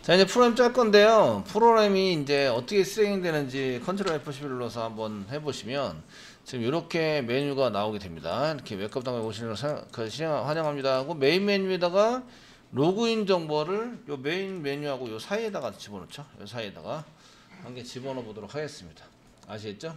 자, 이제 프로그램 짤 건데요. 프로그램이 이제 어떻게 실행되는지 컨트롤 F11 눌러서 한번 해보시면 지금 이렇게 메뉴가 나오게 됩니다. 이렇게 웹값 당에 오시는 걸 환영합니다 하고 메인 메뉴에다가 로그인 정보를 요 메인 메뉴하고 요 사이에다가 집어넣죠. 요 사이에다가 한 개 집어넣어 보도록 하겠습니다. 아시겠죠?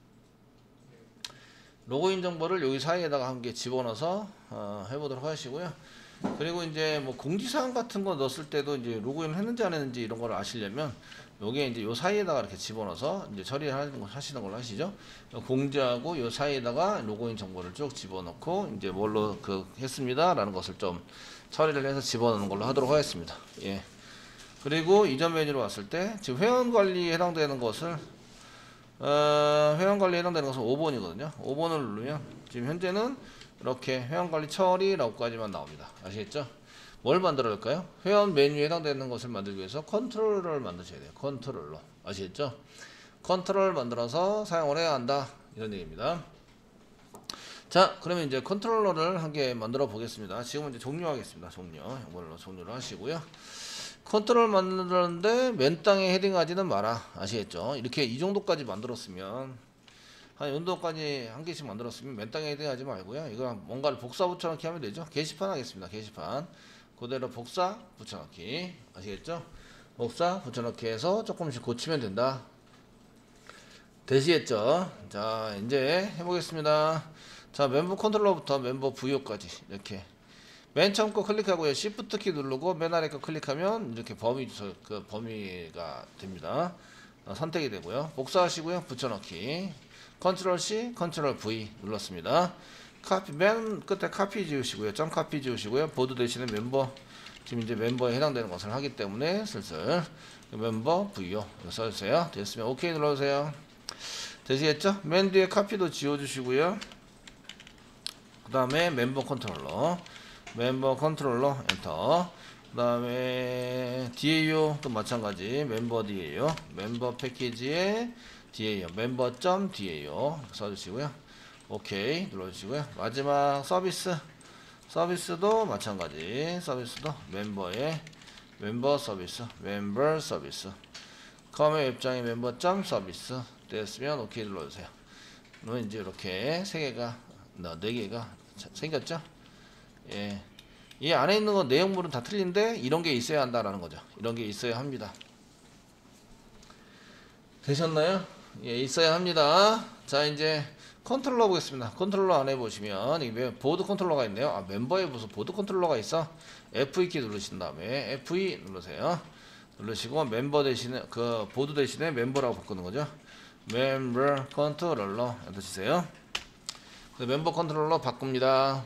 로그인 정보를 여기 사이에다가 한 개 집어넣어서 해보도록 하시고요. 그리고 이제 뭐 공지사항 같은 거 넣었을 때도 이제 로그인 했는지 안 했는지 이런 걸 아시려면 요게 이제 요 사이에다가 이렇게 집어넣어서 이제 하시는 걸로 하시죠. 공지하고 요 사이에다가 로그인 정보를 쭉 집어넣고 이제 뭘로 했습니다 라는 것을 좀 처리를 해서 집어넣는 걸로 하도록 하겠습니다. 예. 그리고 이전 메뉴로 왔을 때 지금 회원 관리에 해당되는 것을 회원 관리에 해당되는 것은 5번이거든요. 5번을 누르면 지금 현재는 이렇게 회원관리 처리라고까지만 나옵니다. 아시겠죠? 뭘 만들어 할까요? 회원 메뉴에 해당되는 것을 만들기 위해서 컨트롤러를 만드셔야 돼요. 컨트롤러. 아시겠죠? 컨트롤 만들어서 사용을 해야 한다. 이런 얘기입니다. 자, 그러면 이제 컨트롤러를 한 개 만들어 보겠습니다. 지금은 이제 종료하겠습니다. 이걸로 종료를 하시고요. 컨트롤 만들었는데 맨 땅에 헤딩하지는 마라. 아시겠죠? 이렇게 이 정도까지 만들었으면 한 연도까지 한 개씩 만들었으면 맨 땅에 헤딩하지 말고요. 이거 뭔가를 복사 붙여넣기 하면 되죠. 게시판 하겠습니다. 게시판 그대로 복사 붙여넣기. 아시겠죠? 복사 붙여넣기 해서 조금씩 고치면 된다. 되시겠죠? 자, 이제 해보겠습니다. 자, 멤버 컨트롤러부터 멤버 부여까지 이렇게 맨 처음 거 클릭하고요. Shift 키 누르고 맨 아래 거 클릭하면 이렇게 범위가 됩니다. 선택이 되고요. 복사하시고요. 붙여넣기. 컨트롤 C, 컨트롤 V 눌렀습니다. 카피, 맨 끝에 카피 지우시고요. 점 카피 지우시고요. 보드 대신에 멤버, 지금 이제 멤버에 해당되는 것을 하기 때문에 슬슬 멤버 V요. 써주세요. 됐으면 OK 눌러주세요. 되시겠죠? 맨 뒤에 카피도 지워주시고요. 그 다음에 멤버 컨트롤러 엔터. 그 다음에 DAO 또 마찬가지 멤버 DAO 멤버 패키지에 DAO 멤버.DAO 써주시고요. OK 눌러주시고요. 마지막 서비스도 마찬가지 서비스도 멤버 서비스 컴의 웹장의 멤버.서비스 됐으면 OK 눌러주세요. 그러면 이제 이렇게 4개가 생겼죠? 예. 이 안에 있는 건 내용물은 다 틀린데 이런 게 있어야 한다라는 거죠. 이런 게 있어야 합니다. 되셨나요? 예, 있어야 합니다. 자, 이제 컨트롤러 보겠습니다. 컨트롤러 안에 보시면 이 보드 컨트롤러가 있네요. 아, 멤버에 무슨 보드 컨트롤러가 있어? F2 키 누르신 다음에 F2 누르세요. 누르시고 멤버 대신에 보드 대신에 멤버라고 바꾸는 거죠. 멤버 컨트롤러 엔터 치세요. 멤버 컨트롤러 바꿉니다.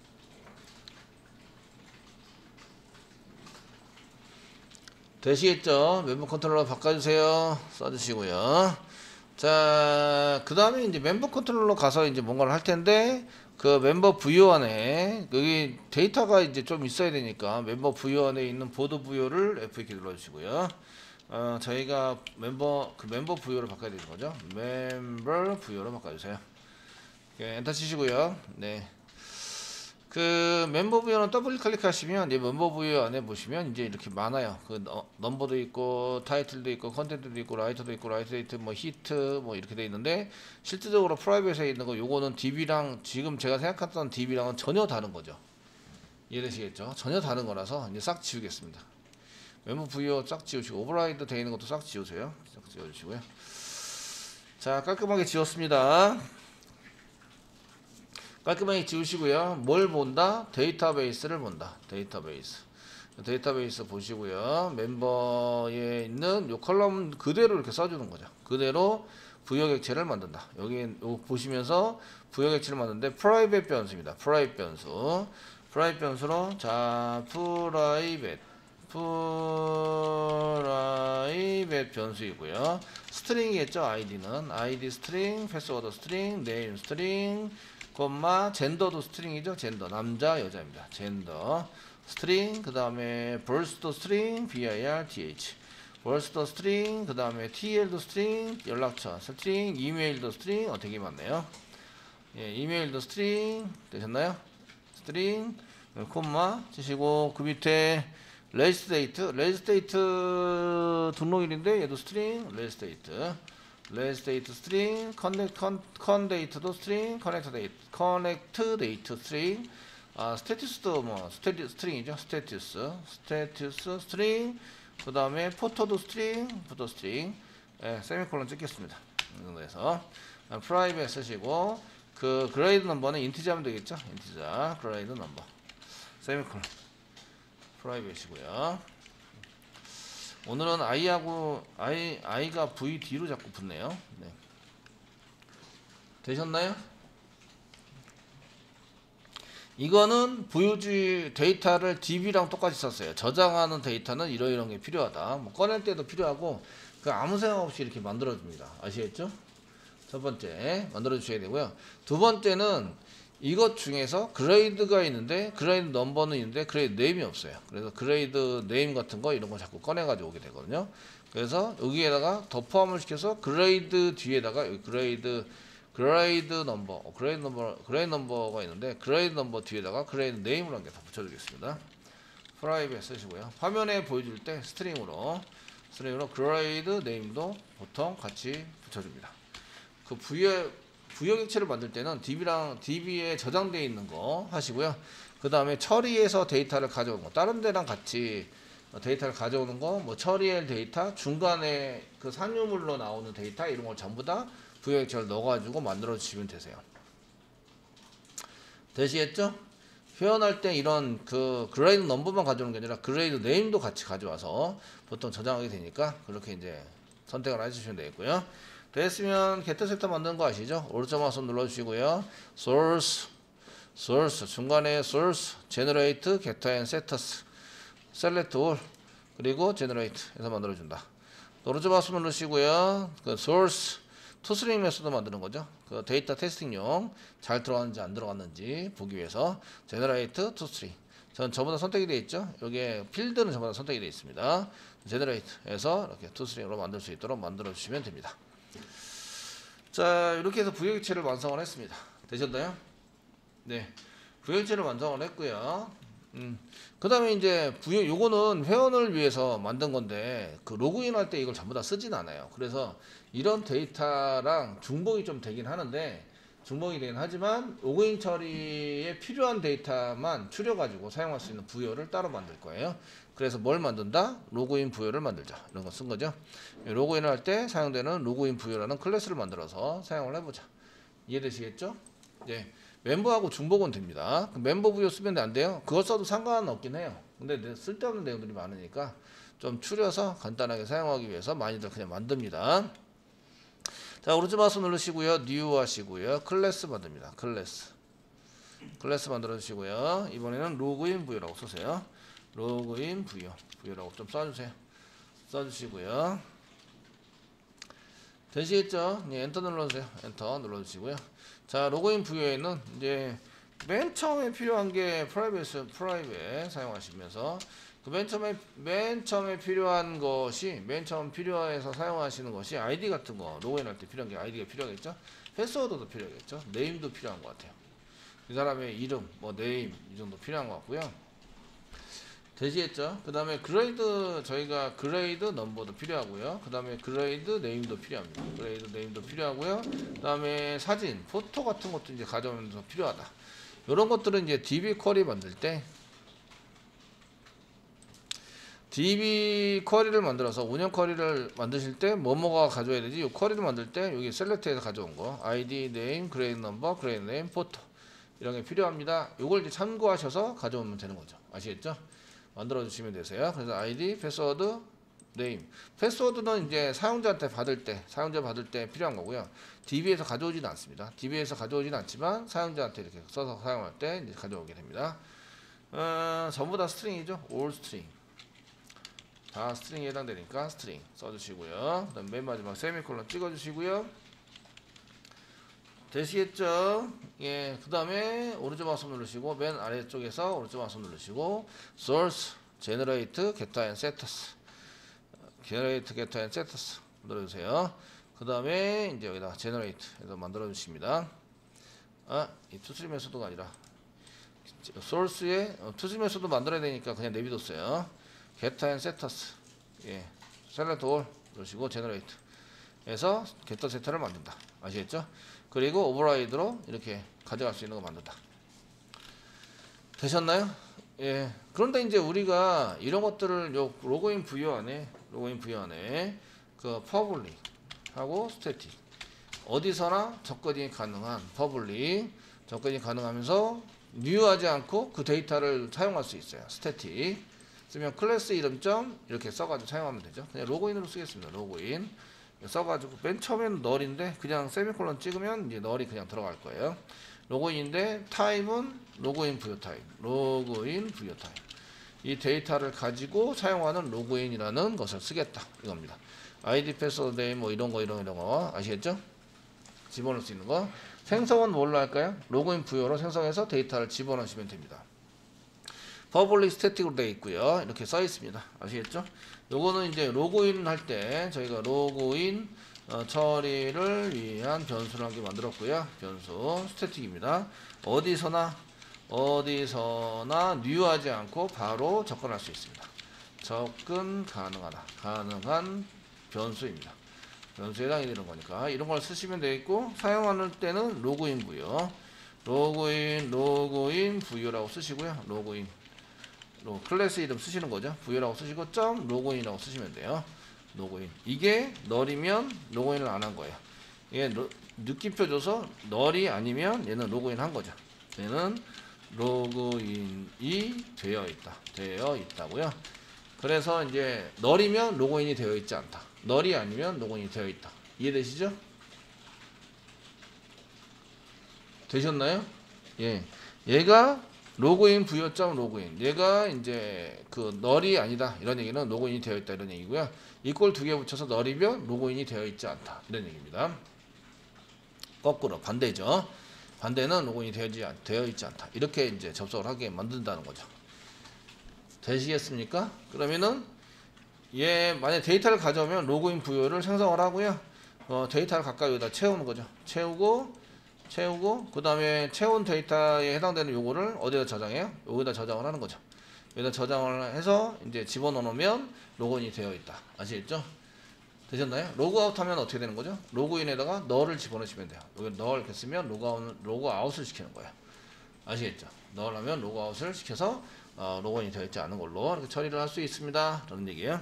되시겠죠? 멤버 컨트롤러 바꿔주세요. 써주시고요. 자, 그 다음에 이제 멤버 컨트롤러 가서 이제 뭔가를 할 텐데, 그 멤버 부여 안에, 여기 데이터가 이제 좀 있어야 되니까, 멤버 부여 안에 있는 보드 부여를 F2키 눌러주시고요. 저희가 멤버 부여를 바꿔야 되는 거죠. 멤버 부여로 바꿔주세요. 엔터 치시고요. 네. 그 멤버 부여는 더블 클릭하시면 이제 멤버 부여 안에 보시면 이제 이렇게 많아요. 그 넘버도 있고 타이틀도 있고 컨텐츠도 있고 라이트 데이트 뭐 히트 뭐 이렇게 돼 있는데 실질적으로 프라이빗에 있는 거 요거는 DB랑 지금 제가 생각했던 DB랑은 전혀 다른 거죠. 이해되시겠죠? 전혀 다른 거라서 이제 싹 지우겠습니다. 멤버 부여 싹 지우시고 오버라이드 되어 있는 것도 싹 지우세요. 싹 지워주시고요. 자, 깔끔하게 지웠습니다. 깔끔하게 지우시고요. 뭘 본다? 데이터베이스를 본다. 데이터베이스 보시고요. 멤버에 있는 요 컬럼 그대로 이렇게 써주는 거죠. 그대로 부여 객체를 만든다. 여기 보시면서 부여 객체를 만드는데 프라이빗 변수입니다. 프라이빗 변수로 자 프라이빗 변수이고요. 스트링이겠죠. 아이디는 아이디 스트링, 패스워드 스트링, 네임 스트링 젠더도 스트링이죠. 젠더 남자 여자입니다. 젠더 스트링 그 다음에 벌스도 스트링 birth 벌스도 스트링 그 다음에 tl도 스트링 연락처 스트링 이메일도 스트링 되게 많네요. 예, 이메일도 스트링 되셨나요? 스트링 콤마 치시고 그 밑에 레지스트 데이트, 레지스트 데이트 등록일인데 얘도 스트링, 레지스트 데이트, 레지스트 데이트 스트링, 컨 데이트도 스트링, 커넥트 데이트 스트링, 스테투스도 뭐 스트링이죠. 스테투스 스트링, 그 다음에 포토도 스트링, 포토 스트링, 세미콜론 찍겠습니다. 이 정도에서 프라이빗 쓰시고 그 그레이드 넘버는 인티저 하면 되겠죠. 인티저 그레이드 넘버 세미콜론 프라이빗이고요. 오늘은 i가 v 뒤로 자꾸 붙네요. 네. 되셨나요? 이거는 view 데이터를 db랑 똑같이 썼어요. 저장하는 데이터는 이런 게 필요하다. 뭐 꺼낼 때도 필요하고 그 아무 생각 없이 이렇게 만들어줍니다. 아시겠죠? 첫 번째 만들어 주셔야 되고요. 두 번째는 이것 중에서 그레이드가 있는데 그레이드 넘버는 있는데 그레이드 네임이 없어요. 그래서 그레이드 네임 같은 거 이런 거 자꾸 꺼내 가지고 오게 되거든요. 그래서 여기에다가 더 포함을 시켜서 그레이드 뒤에다가 여기 그레이드 넘버가 있는데 그레이드 넘버 뒤에다가 그레이드 네임을 한 개 더 붙여주겠습니다. 프라이빗 쓰시고요. 화면에 보여줄 때 스트링으로 그레이드 네임도 보통 같이 붙여줍니다. 그 부여객체를 만들 때는 DB에 저장되어 있는 거 하시고요. 그 다음에 처리해서 데이터를 가져오는 거, 다른 데랑 같이 데이터를 가져오는 거, 뭐 처리할 데이터, 중간에 그 산유물로 나오는 데이터 이런 걸 전부 다 부여객체를 넣어가지고 만들어 주시면 되세요. 되시겠죠? 표현할 때 이런 그 그레이드 넘버만 가져오는 게 아니라 그레이드 네임도 같이 가져와서 보통 저장하게 되니까 그렇게 이제 선택을 해주시면 되겠고요. 됐으면 게트 섹터 만드는 거 아시죠? 오른쪽 마우스 눌러주시고요. source 중간에 source, generate, getter and setters, select all 그리고 generate 해서 만들어준다. 오른쪽 마우스 누르시고요. 그 source toString 메소드 만드는 거죠. 그 데이터 테스팅용 잘 들어갔는지 안 들어갔는지 보기 위해서 generate toString. 전부 다 선택이 되어 있죠. 여기에 필드는 전부 다 선택이 되어 있습니다. generate 해서 이렇게 toString으로 만들 수 있도록 만들어 주시면 됩니다. 자, 이렇게 해서 부여객체를 완성을 했습니다. 되셨나요? 네. 부여객체를 완성을 했고요. 그 다음에 이제 요거는 회원을 위해서 만든 건데, 그 로그인 할 때 이걸 전부 다 쓰진 않아요. 그래서 이런 데이터랑 중복이 좀 되긴 하는데, 중복이 되긴 하지만, 로그인 처리에 필요한 데이터만 추려가지고 사용할 수 있는 부여를 따로 만들 거예요. 그래서 뭘 만든다? 로그인 부여를 만들자. 이런 거 쓴 거죠. 로그인을 할 때 사용되는 로그인 부여라는 클래스를 만들어서 사용을 해보자. 이해되시겠죠? 네. 멤버하고 중복은 됩니다. 멤버 부여 쓰면 안 돼요? 그걸 써도 상관은 없긴 해요. 근데 쓸데없는 내용들이 많으니까 좀 추려서 간단하게 사용하기 위해서 많이들 그냥 만듭니다. 자, 오른쪽 마우스 누르시고요. 뉴 하시고요. 클래스 만듭니다. 클래스 만들어 주시고요. 이번에는 로그인 부여라고 쓰세요. 로그인 부여라고 좀 써주시고요. 되시겠죠? 네, 엔터 눌러주세요. 엔터 눌러주시고요. 자, 로그인 부여에는 이제 맨 처음에 필요한 게 프라이빗 사용하시면서 그 맨 처음에 필요한 것이 맨 처음 필요해서 사용하시는 것이 아이디 같은 거 로그인할 때 필요한 게 아이디가 필요하겠죠? 패스워드도 필요하겠죠? 네임도 필요한 것 같아요. 이 사람의 이름, 뭐 네임 이 정도 필요한 것 같고요. 되시겠죠? 그 다음에 저희가 그레이드 넘버도 필요하고요. 그 다음에 그레이드 네임도 필요합니다. 그 다음에 사진, 포토 같은 것도 이제 가져오면서 필요하다. 이런 것들은 이제 DB 쿼리 만들 때, DB 쿼리를 만들어서 운영 쿼리를 만드실 때 뭐가 가져야 되지? 이 쿼리를 만들 때 여기 셀렉트에서 가져온 거, ID, 네임, 그레이드 넘버, 그레이드 네임, 포토 이런 게 필요합니다. 이걸 이제 참고하셔서 가져오면 되는 거죠. 아시겠죠? 만들어 주시면 되세요. 그래서 아이디, 패스워드, 네임. 패스워드는 이제 사용자 받을 때 필요한 거고요. DB에서 가져오지는 않습니다. DB에서 가져오지는 않지만 사용자한테 이렇게 써서 사용할 때 이제 가져오게 됩니다. 전부 다 스트링이죠. all 스트링. 다 스트링에 해당되니까 스트링 써주시고요. 그다음 맨 마지막 세미콜론 찍어주시고요. 되시겠죠? 예, 그 다음에 오른쪽 마우스 누르시고 맨 아래쪽에서 오른쪽 마우스 누르시고 source, generate, getter and setters 눌러주세요. 그 다음에 이제 여기다 generate 해서 만들어 주십니다. 이 투스리 메소드가 아니라 source에 투스리 메소드 만들어야 되니까 그냥 내비뒀어요. getter and setters. 예. select all 그러시고 generate 해서 getter setter를 만든다. 아시겠죠? 그리고 override로 이렇게 가져갈 수 있는 거 만든다. 되셨나요? 예. 그런데 이제 우리가 이런 것들을 요 로그인 부여 안에 그 public 하고 static 어디서나 접근이 가능한 public 접근이 가능하면서 뉴하지 않고 그 데이터를 사용할 수 있어요. static 쓰면 클래스 이름점 이렇게 써가지고 사용하면 되죠. 그냥 로그인으로 쓰겠습니다. 로그인 써가지고 맨 처음에는 널인데 그냥 세미콜론 찍으면 이제 널이 그냥 들어갈 거예요. 로그인인데 타입은 로그인 부여 타입, 로그인 부여 타입. 이 데이터를 가지고 사용하는 로그인이라는 것을 쓰겠다 이겁니다. 아이디 패스워드 네임 뭐 이런 거 아시겠죠? 집어넣을 수 있는 거. 생성은 뭘로 할까요? 로그인 부여로 생성해서 데이터를 집어넣으시면 됩니다. public static으로 되어 있고요. 이렇게 써 있습니다. 아시겠죠? 요거는 이제 로그인 할 때 저희가 로그인 처리를 위한 변수를 한 개 만들었고요. 변수 스태틱입니다. 어디서나 뉴하지 않고 바로 접근할 수 있습니다. 접근 가능한 변수입니다. 변수에 해당이 되는 거니까 이런 걸 쓰시면 되겠고 사용하는 때는 로그인 부여 로그인 부여라고 쓰시고요. 로그인 클래스 이름 쓰시는 거죠. 부여라고 쓰시고 점 로그인이라고 쓰시면 돼요. 로그인 이게 널이면 로그인을 안 한 거예요. 이게 느낌표 줘서 널이 아니면 얘는 로그인 한 거죠. 얘는 로그인이 되어 있다고요. 그래서 이제 널이면 로그인이 되어 있지 않다. 널이 아니면 로그인이 되어 있다. 이해되시죠? 되셨나요? 예. 얘가 로그인 부여점 로그인. 얘가 이제 그 널이 아니다. 이런 얘기는 로그인이 되어 있다. 이런 얘기고요. 이꼴 두 개 붙여서 널이면 로그인이 되어 있지 않다. 이런 얘기입니다. 거꾸로 반대죠. 반대는 로그인이 되어 있지 않다. 이렇게 이제 접속을 하게 만든다는 거죠. 되시겠습니까? 그러면은 얘 만약 데이터를 가져오면 로그인 부여를 생성을 하고요. 데이터를 가까이 여기다 채우는 거죠. 채우고 그 다음에 채운 데이터에 해당되는 요거를 어디다 저장해요? 여기다 저장을 하는 거죠. 여기다 저장을 해서 이제 집어넣으면 로그인이 되어 있다. 아시겠죠? 되셨나요? 로그아웃 하면 어떻게 되는 거죠? 로그인에다가 널을 집어넣으시면 돼요. 여기 널 이렇게 쓰면 로그아웃을 시키는 거예요. 아시겠죠? 널 하면 로그아웃을 시켜서 로그인이 되어 있지 않은 걸로 이렇게 처리를 할 수 있습니다. 라는 얘기예요.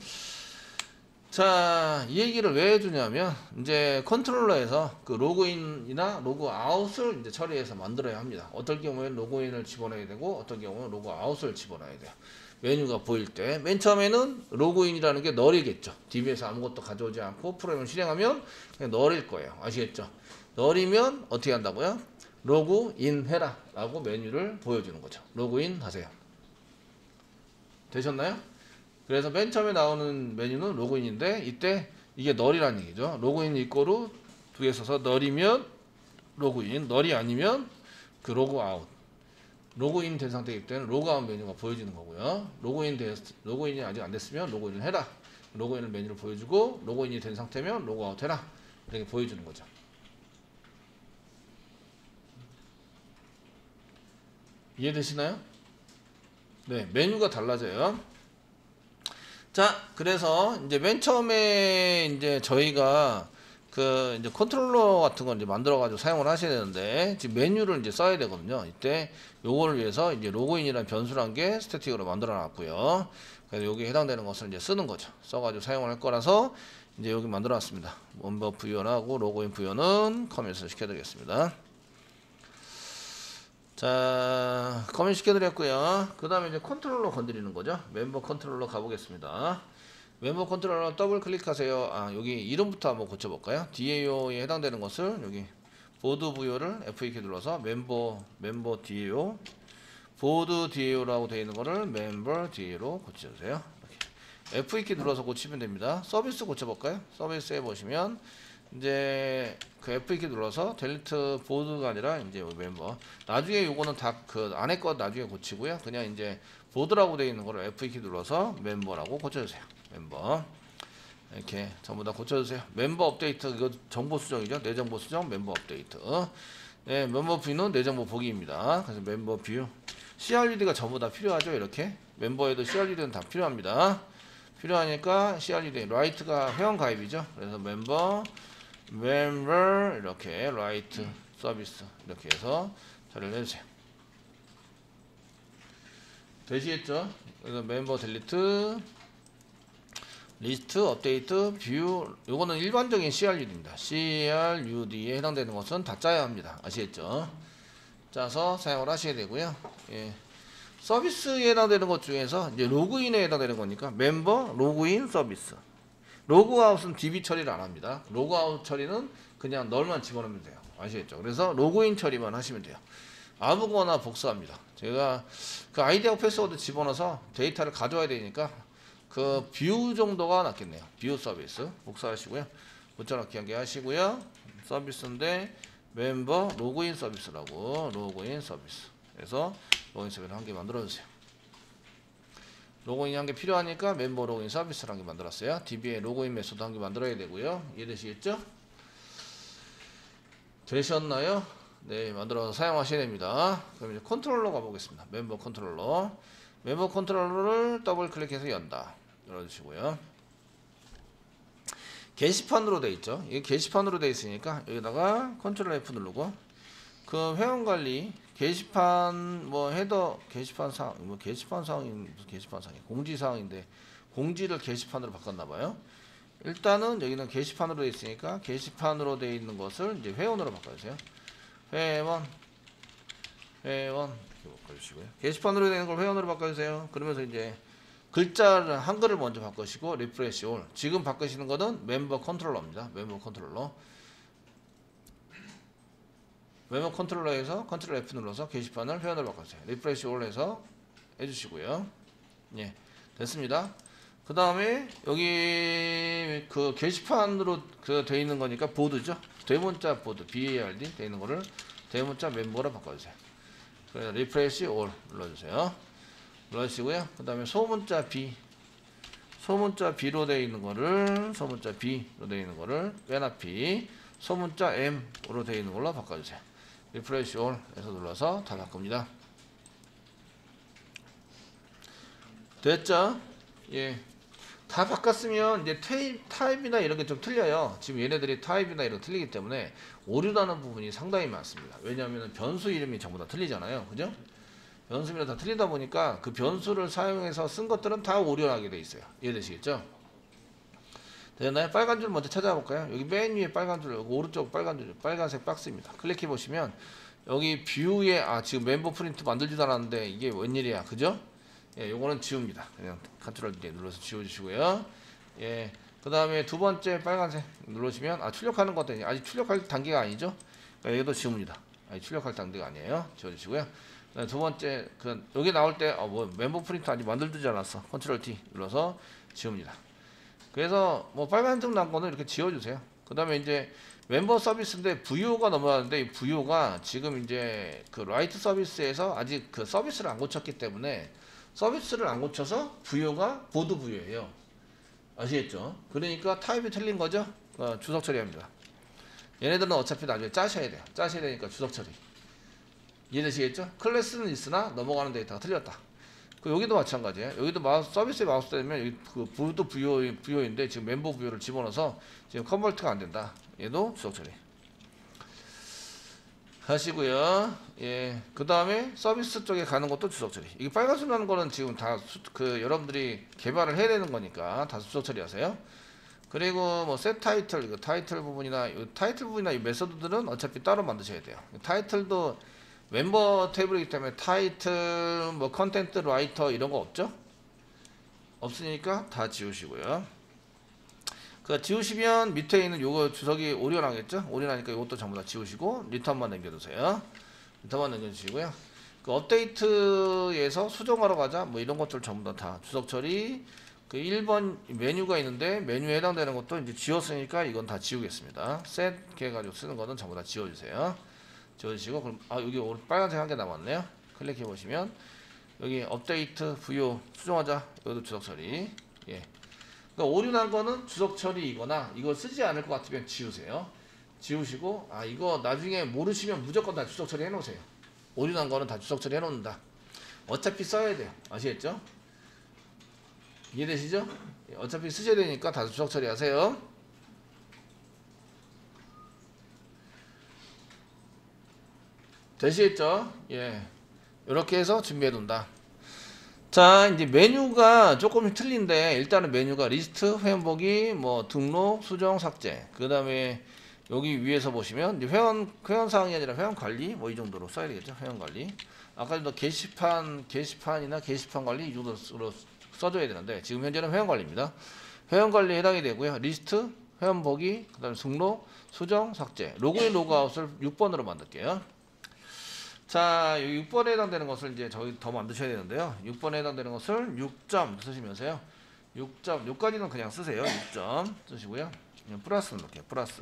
자, 이 얘기를 왜 해주냐면 이제 컨트롤러에서 그 로그인이나 로그아웃을 이제 처리해서 만들어야 합니다. 어떨 경우에는 로그인을 집어넣어야 되고 어떨 경우는 로그아웃을 집어넣어야 돼요. 메뉴가 보일 때 맨 처음에는 로그인이라는 게 널이겠죠. DB에서 아무것도 가져오지 않고 프로그램을 실행하면 그냥 널일 거예요. 아시겠죠? 널이면 어떻게 한다고요? 로그인 해라 라고 메뉴를 보여주는 거죠. 로그인 하세요. 되셨나요? 그래서 맨 처음에 나오는 메뉴는 로그인인데 이때 이게 널이라는 얘기죠. 로그인 이꼬르 두 개 써서 널이면 로그인, 널이 아니면 그 로그아웃. 로그인 된 상태이기 때문에 로그아웃 메뉴가 보여지는 거고요. 로그인이 아직 안 됐으면 로그인을 해라. 로그인을 메뉴를 보여주고 로그인이 된 상태면 로그아웃 해라. 이렇게 보여주는 거죠. 이해되시나요? 네, 메뉴가 달라져요. 자, 그래서 이제 맨 처음에 이제 저희가 그 이제 컨트롤러 같은 걸 이제 만들어 가지고 사용을 하셔야 되는데 지금 메뉴를 이제 써야 되거든요. 이때 요거를 위해서 이제 로그인이라는 변수란 게 스태틱으로 만들어 놨고요. 그래서 여기에 해당되는 것을 이제 쓰는 거죠. 써 가지고 사용을 할 거라서 이제 여기 만들어 놨습니다. 멤버 부여하고 로그인 부여는 커밋을 시켜 드리겠습니다. 자, 커밋 시켜드렸고요. 그 다음에 이제 컨트롤러 건드리는 거죠. 멤버 컨트롤러 가보겠습니다. 멤버 컨트롤러 더블 클릭하세요. 여기 이름부터 한번 고쳐볼까요? DAO에 해당되는 것을 여기 보드 부여를 F2키 눌러서 멤버 DAO 보드 DAO라고 되어 있는 거를 멤버 DAO로 고쳐주세요. F2키 눌러서 고치면 됩니다. 서비스 고쳐볼까요? 서비스에 보시면 이제 그 F2키 눌러서 델리트 보드가 아니라 이제 멤버. 나중에 요거는 다 그 안에 거 나중에 고치고요. 그냥 이제 보드라고 되어 있는 거를 F2키 눌러서 멤버라고 고쳐주세요. 멤버. 이렇게 전부 다 고쳐주세요. 멤버 업데이트 이거 정보 수정이죠. 내 정보 수정 멤버 업데이트. 네, 멤버 뷰는 내 정보 보기입니다. 그래서 멤버 뷰. CRUD가 전부 다 필요하죠. 이렇게 멤버에도 CRUD는 다 필요합니다. 필요하니까 CRUD 라이트가 회원 가입이죠. 그래서 멤버 이렇게 라이트 서비스 이렇게 해서 처리를 해주세요. 되시겠죠? 그래서 멤버 델리트 리스트 업데이트 뷰 요거는 일반적인 CRUD입니다. CRUD에 해당되는 것은 다 짜야 합니다. 아시겠죠? 짜서 사용을 하셔야 되고요. 예. 서비스에 해당되는 것 중에서 이제 로그인에 해당되는 거니까 멤버 로그인 서비스. 로그아웃은 DB 처리를 안 합니다. 로그아웃 처리는 그냥 널만 집어넣으면 돼요. 아시겠죠? 그래서 로그인 처리만 하시면 돼요. 아무거나 복사합니다. 제가 그 아이디하고 패스워드 집어넣어서 데이터를 가져와야 되니까 그 뷰 정도가 낫겠네요. 뷰 서비스 복사하시고요. 붙여넣기 한 개 하시고요. 서비스인데 멤버 로그인 서비스라고 로그인 서비스. 그래서 로그인 서비스 한 개 만들어주세요. 로그인 한 개 필요하니까 멤버 로그인 서비스를 한 개 만들었어요. DB에 로그인 메소드 한 개 만들어야 되고요. 이해되시겠죠? 되셨나요? 네, 만들어서 사용하셔야 됩니다. 그럼 이제 컨트롤러 가보겠습니다. 멤버 컨트롤러. 멤버 컨트롤러를 더블 클릭해서 연다. 열어주시고요. 게시판으로 되어 있죠. 이게 게시판으로 되어 있으니까 여기다가 컨트롤 F 누르고 그 회원 관리 게시판 뭐 헤더 게시판 사항 뭐 게시판 사항이 무슨 게시판 사항이 공지 사항인데 공지를 게시판으로 바꿨나봐요. 일단은 여기는 게시판으로 되어 있으니까 게시판으로 되어 있는 것을 이제 회원으로 바꿔주세요. 회원 이렇게 바꿔주시고요. 게시판으로 되는 걸 회원으로 바꿔주세요. 그러면서 이제 글자를 한글을 먼저 바꾸시고 리프레시 올. 지금 바꾸시는 거는 멤버 컨트롤러입니다. 멤버 컨트롤러. 멤버 컨트롤러에서 컨트롤 F 눌러서 게시판을 회원으로 바꿔주세요. 리프레시 올 해서 해주시고요. 예, 됐습니다. 그 다음에 여기 그 게시판으로 그 돼 있는 거니까 보드죠. 대문자 보드 BARD 돼 있는 거를 대문자 멤버로 바꿔주세요. 그래서 리프레시 올 눌러주세요. 눌러주시고요. 그 다음에 소문자 B로 되어 있는 거를 소문자 B로 되어 있는 거를 맨 앞이 소문자 M으로 되어 있는 걸로 바꿔주세요. 리프레시 올 해서 눌러서 다 바꿉니다. 됐죠? 예. 다 바꿨으면 이제 타입이나 이런 게 좀 틀려요. 지금 얘네들이 타입이나 이런 거 틀리기 때문에 오류나는 부분이 상당히 많습니다. 왜냐하면 변수 이름이 전부 다 틀리잖아요. 그죠? 변수 이름이 다 틀리다 보니까 그 변수를 사용해서 쓴 것들은 다 오류나게 돼 있어요. 이해되시겠죠? 됐나요? 빨간 줄 먼저 찾아볼까요? 여기 맨 위에 빨간 줄, 여기 오른쪽 빨간 줄, 빨간색 박스입니다. 클릭해 보시면 여기 뷰에 지금 멤버 프린트 만들지도 않았는데 이게 웬일이야, 그죠? 예, 요거는 지웁니다. 그냥 컨트롤 D 눌러서 지워주시고요. 예, 그 다음에 두 번째 빨간색 누르시면 출력하는 것도 아직 출력할 단계가 아니죠? 그러니까 여기도 지웁니다. 아직 출력할 단계가 아니에요. 지워주시고요. 두 번째 여기 나올 때 뭐 멤버 프린트 아직 만들지 않았어. 컨트롤 T 눌러서 지웁니다. 그래서 뭐 빨간색 난 거는 이렇게 지워주세요. 그 다음에 이제 멤버 서비스인데 VO가 넘어가는데 이 VO가 지금 이제 그 라이트 서비스에서 아직 그 서비스를 안 고쳤기 때문에 서비스를 안 고쳐서 VO가 보드 VO예요. 아시겠죠? 그러니까 타입이 틀린 거죠? 주석 처리합니다. 얘네들은 어차피 나중에 짜셔야 돼요. 짜셔야 되니까 주석 처리. 이해되시겠죠? 클래스는 있으나 넘어가는 데이터가 틀렸다. 여기도 마찬가지예요. 여기도 서비스에 마우스 되면 여기 그 보드 VO인데 지금 멤버 VO를 집어넣어서 지금 컨버트가 안 된다. 얘도 주석 처리 하시고요. 예, 그 다음에 서비스 쪽에 가는 것도 주석 처리. 이게 빨간색 나는 거는 지금 다 여러분들이 개발을 해야 되는 거니까 다 주석 처리하세요. 그리고 뭐 셋 타이틀, 타이틀 부분이나 이 메소드들은 어차피 따로 만드셔야 돼요. 타이틀도 멤버 테이블이기 때문에 타이틀, 뭐 컨텐트 라이터 이런 거 없죠? 없으니까 다 지우시고요. 지우시면 밑에 있는 요거 주석이 오류나겠죠? 오류나니까 이것도 전부 다 지우시고 리턴만 남겨두세요. 리턴만 남겨주시고요. 업데이트에서 수정하러 가자 뭐 이런 것들 전부 다 주석 처리. 1번 메뉴가 있는데 메뉴에 해당되는 것도 이제 지웠으니까 이건 다 지우겠습니다. 셋 해가지고 쓰는 거는 전부 다 지워주세요. 지워주시고 그럼 여기 빨간색 한 개 남았네요. 클릭해 보시면 여기 업데이트 VO 수정하자 이것도 주석 처리. 예. 그러니까 오류난 거는 주석 처리이거나 이거 쓰지 않을 것 같으면 지우세요. 지우시고 이거 나중에 모르시면 무조건 다 주석 처리 해놓으세요. 오류난 거는 다 주석 처리 해놓는다. 어차피 써야 돼요. 아시겠죠? 이해되시죠? 어차피 쓰셔야 되니까 다들 주석 처리하세요. 되시겠죠? 예. 이렇게 해서 준비해 둔다. 자, 이제 메뉴가 조금 틀린데, 일단은 메뉴가 리스트, 회원보기, 뭐 등록, 수정, 삭제. 그 다음에 여기 위에서 보시면 이제 회원 사항이 아니라 회원 관리, 뭐 이 정도로 써야 되겠죠? 회원 관리. 아까도 게시판이나 게시판 관리 이 정도로 써줘야 되는데, 지금 현재는 회원 관리입니다. 회원 관리에 해당이 되고요. 리스트, 회원 보기, 그 다음에 등록, 수정, 삭제. 로그인, 로그아웃을 6번으로 만들게요. 자, 6번에 해당되는 것을 이제 저희 더 만드셔야 되는데요. 6번에 해당되는 것을 6점 쓰시면서요. 6점, 여기까지는 그냥 쓰세요. 6점 쓰시고요. 그냥 플러스 넣을게요. 플러스.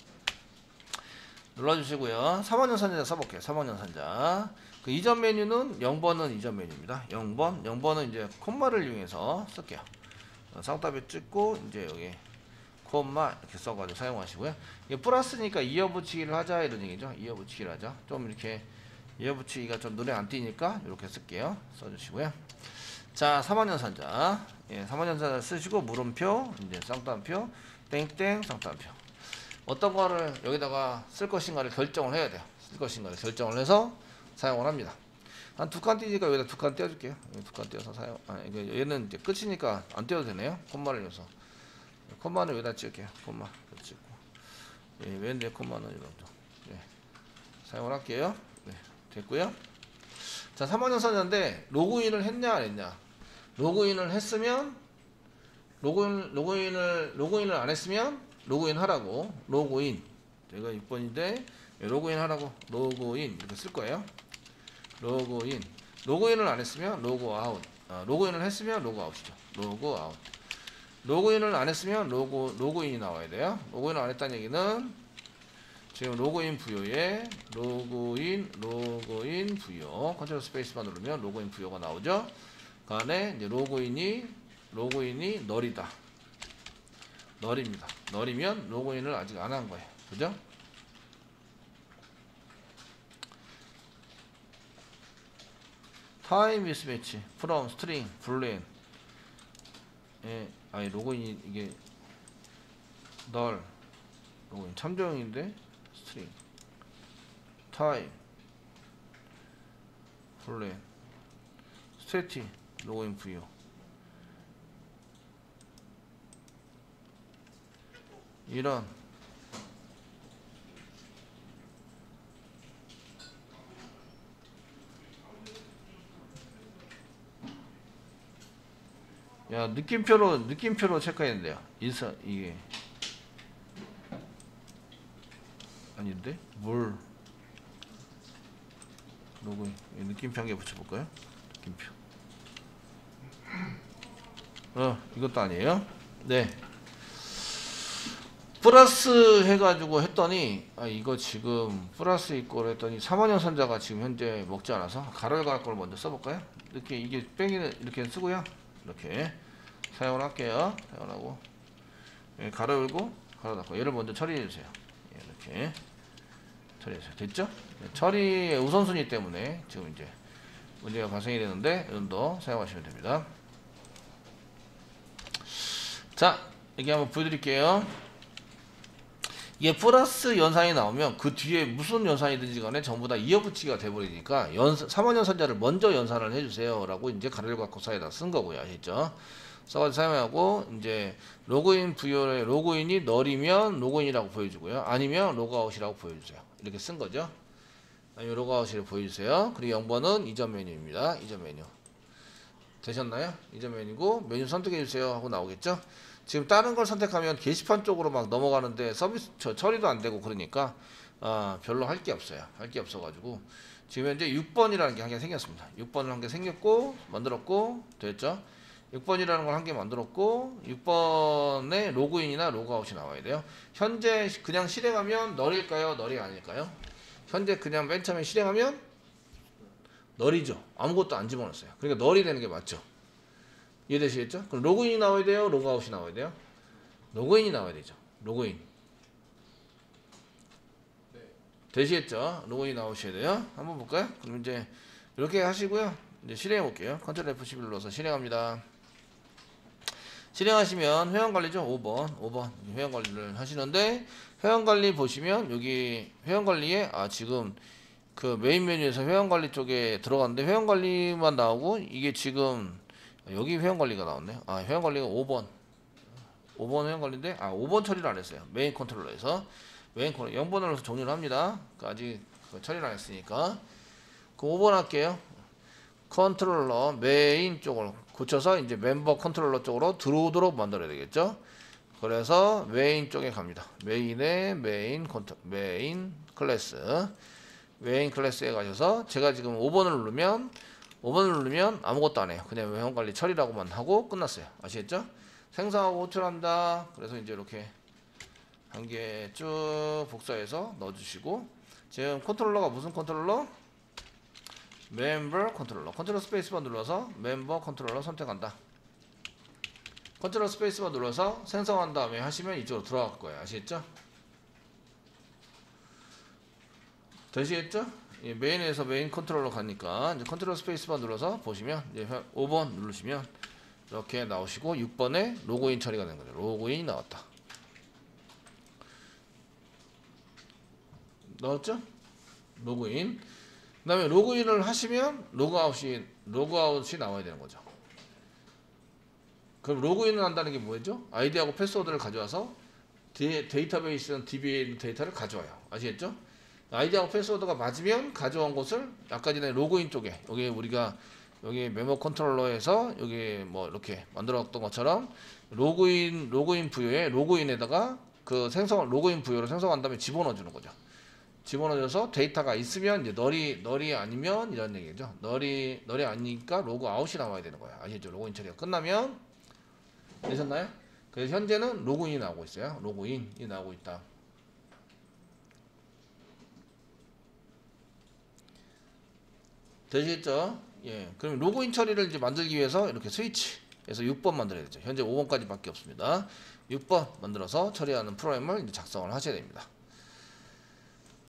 눌러주시고요. 3학년 선자 써볼게요. 3학년 선자. 그 이전 메뉴는 0번은 이전 메뉴입니다. 0번은 이제 콤마를 이용해서 쓸게요. 쌍따비 찍고 이제 여기 콤마 이렇게 써가지고 사용하시고요. 이게 플러스니까 이어붙이기를 하자 이런 얘기죠. 이어붙이기를 하자. 좀 이렇게 이어붙이기가 좀 눈에 안 띄니까 이렇게 쓸게요. 써주시고요. 자, 3학년 선자. 예, 3학년 선자 쓰시고 물음표, 이제 쌍따옴표, 땡땡 쌍따옴표. 어떤 거를 여기다가 쓸 것인가를 결정을 해야 돼요. 쓸 것인가를 결정을 해서 사용을 합니다. 한 두 칸 띄니까 여기다 두 칸 띄워줄게요. 두 칸 띄워서 사용. 얘는 이제 끝이니까 안 띄워도 되네요. 콤마를 넣어서. 콤마는 여기다 찍을게요. 콤마 찍고. 예, 왼대 콤마는 이런 쪽. 예, 사용을 할게요. 네, 됐고요. 자, 3학년 선자인데 로그인을 했냐 안 했냐? 로그인을 했으면 로그인을 안 했으면 로그인 하라고. 로그인. 제가 6번인데 로그인 하라고. 로그인 이렇게 쓸 거예요. 로그인. 로그인을 안 했으면 로그아웃. 로그인을 했으면 로그아웃이죠. 로그아웃. 로그인을 안 했으면 로그인이 나와야 돼요. 로그인을 안 했다는 얘기는 지금 로그인 부여에 로그인 부여 컨트롤 스페이스만 누르면 로그인 부여가 나오죠. 그 안에 이제 로그인이 널이다. 널입니다. 널이면 로그인을 아직 안 한 거예요. 그죠? 타임 미스매치 from string boolean. 예, 아니 로그인이 이게 널 로그인 참조형인데 string time boolean 스테티 로그인 부여. 이런 야 느낌표로 체크했는데요. 이게 아닌데 뭘 로그인 느낌표 한 개 붙여볼까요? 느낌표. 이것도 아니에요. 네. 플러스 해가지고 했더니 이거 지금 플러스 있고 했더니 3학년 선자가 지금 현재 먹지 않아서 가로를 갈 걸 먼저 써볼까요? 이렇게 이게 뺑이는 이렇게 쓰고요. 이렇게 사용을 할게요. 사용하고 가로 열고 가로 닫고 얘를 먼저 처리해 주세요. 이렇게 처리해 주세요. 됐죠? 처리의 우선순위 때문에 지금 이제 문제가 발생이 되는데 이 정도 사용하시면 됩니다. 자, 이렇게 한번 보여드릴게요. 이게 플러스 연산이 나오면 그 뒤에 무슨 연산이든지 간에 전부 다 이어붙이기가 돼버리니까 3학년 선자를 먼저 연산을 해주세요 라고 이제 가로를 갖고 사이에다 쓴 거고요. 아시죠? 써가지고 사용하고 이제 로그인 부여의 로그인이 널이면 로그인이라고 보여주고요. 아니면 로그아웃이라고 보여주세요. 이렇게 쓴 거죠. 아니면 로그아웃이라고 보여주세요. 그리고 0번은 이전 메뉴입니다. 이전 메뉴. 되셨나요? 이전 메뉴고 메뉴 선택해주세요 하고 나오겠죠? 지금 다른 걸 선택하면 게시판 쪽으로 막 넘어가는데 서비스 처리도 안 되고 그러니까 별로 할 게 없어요. 할 게 없어가지고 지금 현재 6번이라는 게 한 개 생겼습니다. 6번을 한 개 생겼고 만들었고 됐죠? 6번이라는 걸 한 개 만들었고 6번에 로그인이나 로그아웃이 나와야 돼요. 현재 그냥 실행하면 널일까요? 널이 아닐까요? 현재 그냥 맨 처음에 실행하면 널이죠. 아무것도 안 집어넣었어요. 그러니까 널이 되는 게 맞죠. 이해되시겠죠? 그럼 로그인이 나와야 돼요? 로그아웃이 나와야 돼요? 로그인이 나와야 되죠. 로그인. 네. 되시겠죠? 로그인이 나오셔야 돼요. 한번 볼까요? 그럼 이제 이렇게 하시고요. 이제 실행해 볼게요. 컨트롤 F11 눌러서 실행합니다. 실행하시면 회원관리죠. 5번 회원관리를 하시는데 회원관리 보시면 여기 회원관리에 지금 그 메인 메뉴에서 회원관리 쪽에 들어갔는데 회원관리만 나오고 이게 지금 여기 회원관리가 나왔네요. 회원관리가 5번 회원관리인데 5번 처리를 안 했어요. 메인 컨트롤러에서 메인 컨트롤러 0번을 넣어서 종료를 합니다. 아직 처리를 안 했으니까 그 5번 할게요. 컨트롤러 메인 쪽을 고쳐서 이제 멤버 컨트롤러 쪽으로 들어오도록 만들어야 되겠죠. 그래서 메인 쪽에 갑니다. 메인에 메인 클래스에 가셔서 제가 지금 5번을 누르면 아무것도 안 해요. 그냥 회원관리 처리라고만 하고 끝났어요. 아시겠죠? 생성하고 호출한다. 그래서 이제 이렇게 한 개 쭉 복사해서 넣어주시고 지금 컨트롤러가 무슨 컨트롤러? 멤버 컨트롤러. 컨트롤 스페이스바 눌러서 멤버 컨트롤러 선택한다. 컨트롤 스페이스바 눌러서 생성한 다음에 하시면 이쪽으로 들어갈 거예요. 아시겠죠? 되시겠죠? 메인에서 메인 컨트롤러 가니까 이제 컨트롤 스페이스바 눌러서 보시면 이제 5번 누르시면 이렇게 나오시고 6번에 로그인 처리가 된 거죠. 로그인이 나왔다. 나왔죠? 로그인. 그 다음에 로그인을 하시면 로그아웃이 나와야 되는 거죠. 그럼 로그인을 한다는 게 뭐죠? 아이디하고 패스워드를 가져와서 데이터베이스는 DBA 데이터를 가져와요. 아시겠죠? 아이디하고 패스워드가 맞으면 가져온 것을 아까 전에 로그인 쪽에 여기 우리가 여기 메모 컨트롤러에서 여기 뭐 이렇게 만들었던 것처럼 로그인 부여에 로그인에다가 그 로그인 부여를 생성한 다음에 집어넣어 주는 거죠. 집어넣어서 데이터가 있으면 이제 널이 아니면 이런 얘기죠. 널이 아니니까 로그아웃이 나와야 되는 거예요. 아시죠? 로그인 처리가 끝나면 되셨나요? 그래서 현재는 로그인이 나오고 있어요. 로그인이 나오고 있다. 되시겠죠? 예. 그럼 로그인 처리를 이제 만들기 위해서 이렇게 스위치에서 6번 만들어야 되죠. 현재 5번까지 밖에 없습니다. 6번 만들어서 처리하는 프로그램을 이제 작성을 하셔야 됩니다.